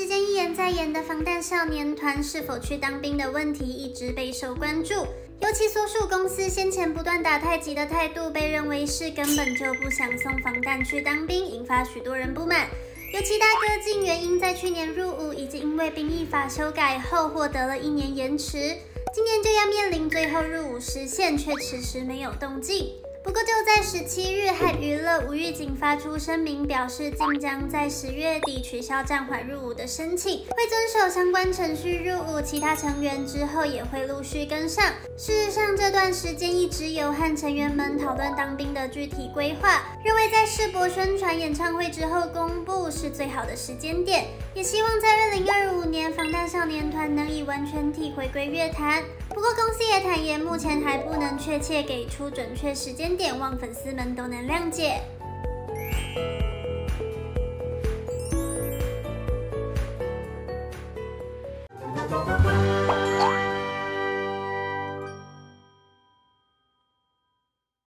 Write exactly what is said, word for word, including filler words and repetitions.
间一演再演的防弹少年团是否去当兵的问题一直备受关注，尤其所属公司先前不断打太极的态度，被认为是根本就不想送防弹去当兵，引发许多人不满。尤其大哥金元英在去年入伍，以及因为兵役法修改后获得了一年延迟，今年就要面临最后入伍时限，却迟迟没有动静。不过就在十七日，海娱乐无预警发出声明，表示竟将在十月底取消暂缓入伍的申请，会遵守相关程序入伍，其他成员之后也会陆续跟上。事实上，这段时间一直有和成员们讨论当兵的具体规划，认为在世博宣传演唱会之后公布是最好的时间点，也希望在二零二五年防弹少年团能以完全体回归乐坛。不过公司也坦言，目前还不能确切给出准确时间点，望粉丝们都能谅解。 Thank you.